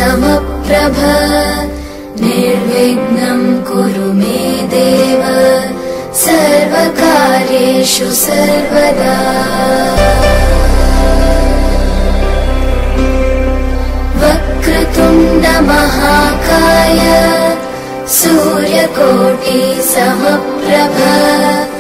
समप्रभ निर्विघ्नं कुरु मे देव सर्वकार्येषु सर्वदा। वक्रतुण्ड महाकाय सूर्यकोटि समप्रभ